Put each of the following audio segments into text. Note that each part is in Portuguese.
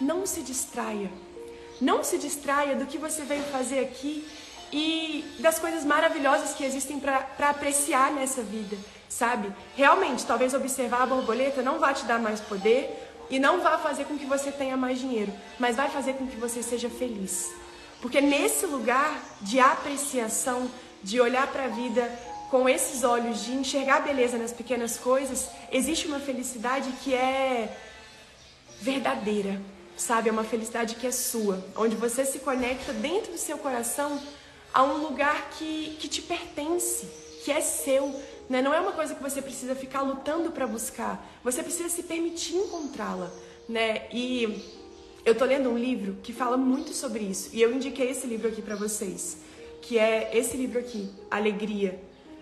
não se distraia. Não se distraia do que você veio fazer aqui e das coisas maravilhosas que existem para apreciar nessa vida, sabe? Realmente, talvez observar a borboleta não vai te dar mais poder e não vai fazer com que você tenha mais dinheiro, mas vai fazer com que você seja feliz. Porque nesse lugar de apreciação, de olhar para a vida com esses olhos, de enxergar beleza nas pequenas coisas, existe uma felicidade que é verdadeira, sabe? É uma felicidade que é sua, onde você se conecta dentro do seu coração a um lugar que te pertence, que é seu, né? Não é uma coisa que você precisa ficar lutando para buscar, você precisa se permitir encontrá-la, né? E eu tô lendo um livro que fala muito sobre isso, e eu indiquei esse livro aqui para vocês, que é esse livro aqui, Alegria,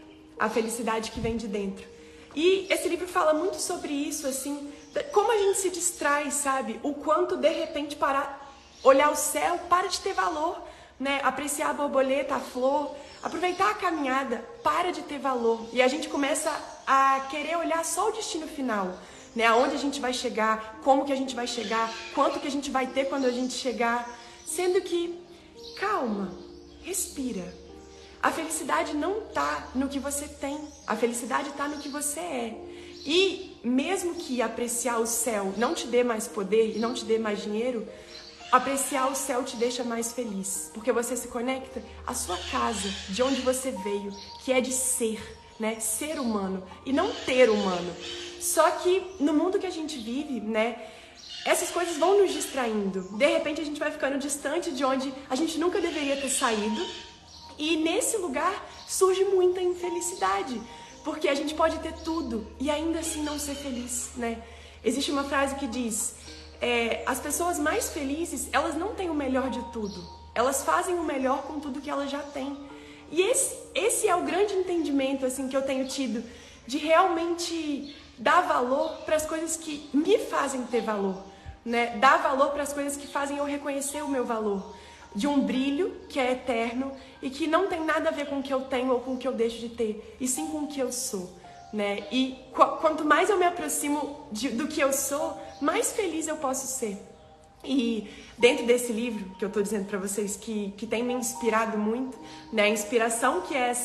a felicidade que vem de dentro. E esse livro fala muito sobre isso, assim, como a gente se distrai, sabe? O quanto, de repente, olhar o céu para de ter valor, né? Apreciar a borboleta, a flor, aproveitar a caminhada, para de ter valor. E a gente começa a querer olhar só o destino final, né? Aonde a gente vai chegar, como que a gente vai chegar, quanto que a gente vai ter quando a gente chegar. Sendo que, calma, respira. A felicidade não tá no que você tem, a felicidade tá no que você é. E mesmo que apreciar o céu não te dê mais poder e não te dê mais dinheiro, apreciar o céu te deixa mais feliz, porque você se conecta à sua casa, de onde você veio, que é de ser, né? Ser humano e não ter humano. Só que no mundo que a gente vive, né? Essas coisas vão nos distraindo. De repente a gente vai ficando distante de onde a gente nunca deveria ter saído. E nesse lugar surge muita infelicidade, porque a gente pode ter tudo e ainda assim não ser feliz, né? Existe uma frase que diz, as pessoas mais felizes, elas não têm o melhor de tudo, elas fazem o melhor com tudo que elas já têm. E esse é o grande entendimento assim, que eu tenho tido, de realmente dar valor para as coisas que me fazem ter valor, né? Dar valor para as coisas que fazem eu reconhecer o meu valor. De um brilho que é eterno e que não tem nada a ver com o que eu tenho ou com o que eu deixo de ter, e sim com o que eu sou, né? E quanto mais eu me aproximo do que eu sou, mais feliz eu posso ser. E dentro desse livro, que eu estou dizendo para vocês que tem me inspirado muito, né? A inspiração que é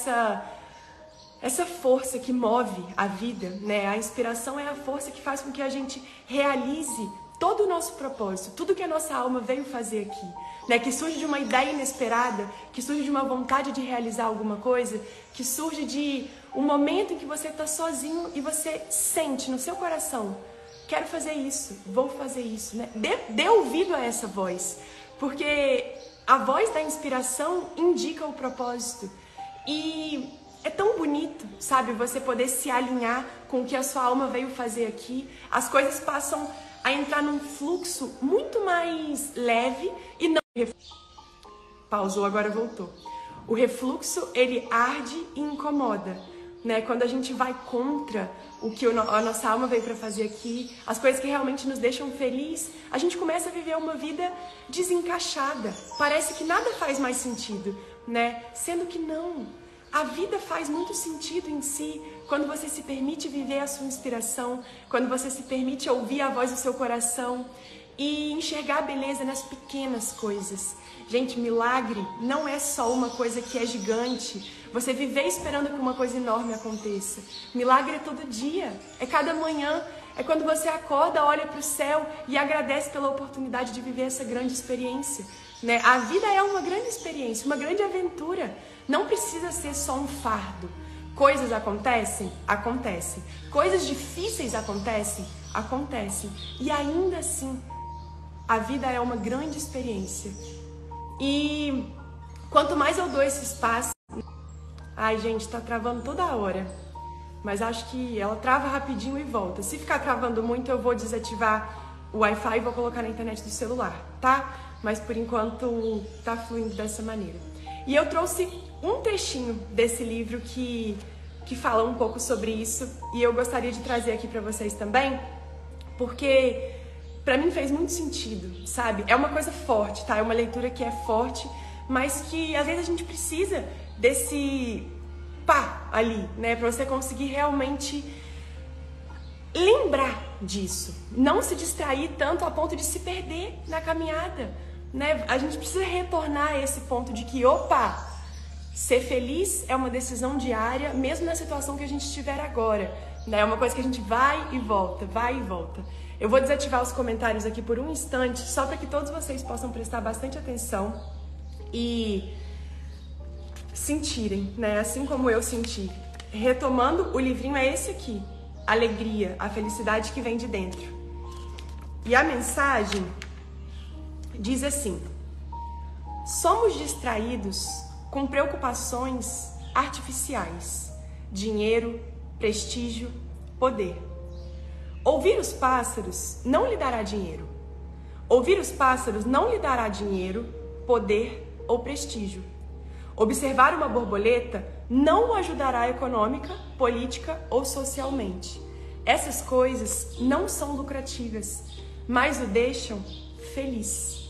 essa força que move a vida, né? A inspiração é a força que faz com que a gente realize todo o nosso propósito, tudo que a nossa alma veio fazer aqui, né? Que surge de uma ideia inesperada, que surge de uma vontade de realizar alguma coisa, que surge de um momento em que você está sozinho e você sente no seu coração, quero fazer isso, vou fazer isso, né? Dê ouvido a essa voz, porque a voz da inspiração indica o propósito. E é tão bonito, sabe? Você poder se alinhar com o que a sua alma veio fazer aqui. As coisas passam a entrar num fluxo muito mais leve e não... Pausou, agora voltou. O refluxo, ele arde e incomoda, né? Quando a gente vai contra o que a nossa alma veio para fazer aqui, as coisas que realmente nos deixam felizes, a gente começa a viver uma vida desencaixada. Parece que nada faz mais sentido, né? Sendo que não. A vida faz muito sentido em si quando você se permite viver a sua inspiração, quando você se permite ouvir a voz do seu coração e enxergar a beleza nas pequenas coisas. Gente, milagre não é só uma coisa que é gigante, você viver esperando que uma coisa enorme aconteça. Milagre é todo dia, é cada manhã, é quando você acorda, olha para o céu e agradece pela oportunidade de viver essa grande experiência, né? A vida é uma grande experiência, uma grande aventura. Não precisa ser só um fardo. Coisas acontecem? Acontecem. Coisas difíceis acontecem? Acontecem. E ainda assim, a vida é uma grande experiência. E quanto mais eu dou esse espaço... Ai, gente, tá travando toda hora. Mas acho que ela trava rapidinho e volta. Se ficar travando muito, eu vou desativar o Wi-Fi e vou colocar na internet do celular, tá? Mas por enquanto tá fluindo dessa maneira. E eu trouxe um trechinho desse livro que fala um pouco sobre isso, e eu gostaria de trazer aqui para vocês também, porque para mim fez muito sentido, sabe? É uma coisa forte, tá? É uma leitura que é forte, mas que às vezes a gente precisa desse pá ali, né? Para você conseguir realmente lembrar disso, não se distrair tanto a ponto de se perder na caminhada, né? A gente precisa retornar a esse ponto de que, opa, ser feliz é uma decisão diária, mesmo na situação que a gente estiver agora, né? É uma coisa que a gente vai e volta, vai e volta. Eu vou desativar os comentários aqui por um instante, só para que todos vocês possam prestar bastante atenção e sentirem, né? Assim como eu senti. Retomando, o livrinho é esse aqui. Alegria, a felicidade que vem de dentro. E a mensagem diz assim: somos distraídos com preocupações artificiais, dinheiro, prestígio, poder. Ouvir os pássaros não lhe dará dinheiro. Ouvir os pássaros não lhe dará dinheiro, poder ou prestígio. Observar uma borboleta não o ajudará econômica, política ou socialmente. Essas coisas não são lucrativas, mas o deixam feliz.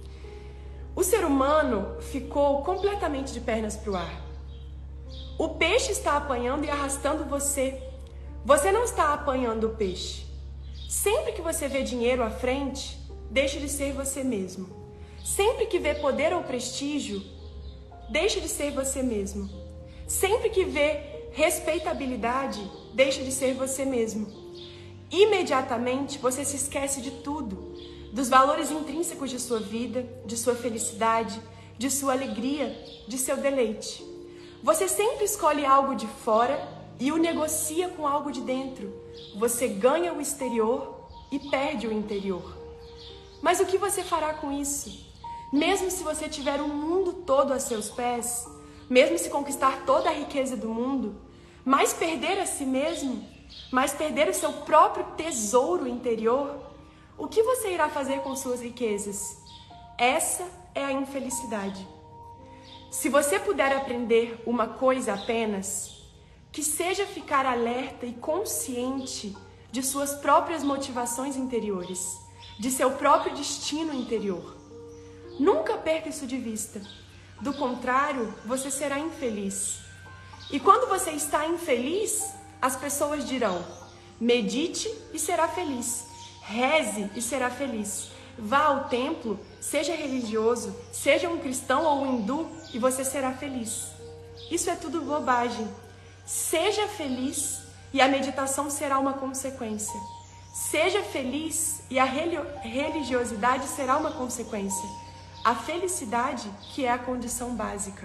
O ser humano ficou completamente de pernas para o ar. O peixe está apanhando e arrastando você. Você não está apanhando o peixe. Sempre que você vê dinheiro à frente, deixe de ser você mesmo. Sempre que vê poder ou prestígio, deixa de ser você mesmo. Sempre que vê respeitabilidade, deixa de ser você mesmo. Imediatamente você se esquece de tudo, dos valores intrínsecos de sua vida, de sua felicidade, de sua alegria, de seu deleite. Você sempre escolhe algo de fora e o negocia com algo de dentro. Você ganha o exterior e perde o interior. Mas o que você fará com isso? Mesmo se você tiver o mundo todo a seus pés, mesmo se conquistar toda a riqueza do mundo, mas perder a si mesmo, mas perder o seu próprio tesouro interior, o que você irá fazer com suas riquezas? Essa é a infelicidade. Se você puder aprender uma coisa apenas, que seja ficar alerta e consciente de suas próprias motivações interiores, de seu próprio destino interior. Nunca perca isso de vista. Do contrário, você será infeliz. E quando você está infeliz, as pessoas dirão: medite e será feliz. Reze e será feliz. Vá ao templo, seja religioso, seja um cristão ou um hindu e você será feliz. Isso é tudo bobagem. Seja feliz e a meditação será uma consequência. Seja feliz e a religiosidade será uma consequência. A felicidade que é a condição básica.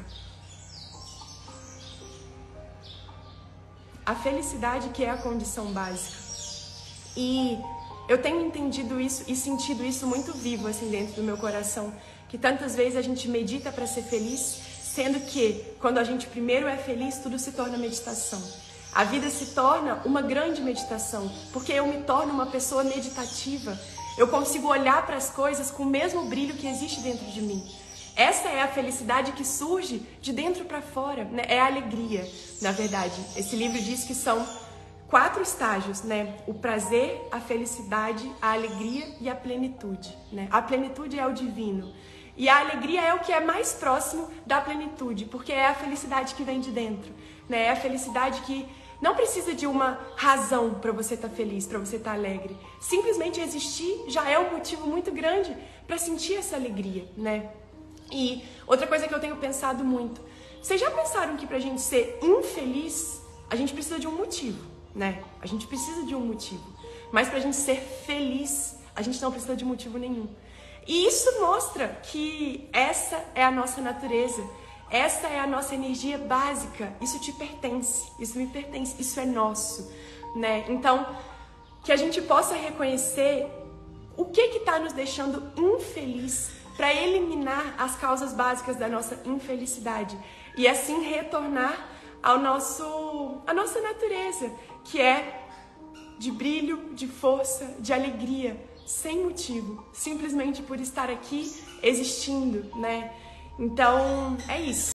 A felicidade que é a condição básica. E eu tenho entendido isso e sentido isso muito vivo assim dentro do meu coração, que tantas vezes a gente medita para ser feliz, sendo que quando a gente primeiro é feliz, tudo se torna meditação. A vida se torna uma grande meditação, porque eu me torno uma pessoa meditativa. Eu consigo olhar para as coisas com o mesmo brilho que existe dentro de mim. Essa é a felicidade que surge de dentro para fora, né? É a alegria, na verdade. Esse livro diz que são 4 estágios, né? O prazer, a felicidade, a alegria e a plenitude, né? A plenitude é o divino. E a alegria é o que é mais próximo da plenitude, porque é a felicidade que vem de dentro, né? É a felicidade que não precisa de uma razão para você estar feliz, para você estar alegre. Simplesmente existir já é um motivo muito grande para sentir essa alegria, né? E outra coisa que eu tenho pensado muito, vocês já pensaram que pra gente ser infeliz, a gente precisa de um motivo, né? A gente precisa de um motivo. Mas pra gente ser feliz, a gente não precisa de motivo nenhum. E isso mostra que essa é a nossa natureza. Essa é a nossa energia básica. Isso te pertence, isso me pertence, isso é nosso, né? Então, que a gente possa reconhecer o que está nos deixando infeliz para eliminar as causas básicas da nossa infelicidade e assim retornar à nossa natureza, que é de brilho, de força, de alegria, sem motivo, simplesmente por estar aqui existindo, né? Então, é isso.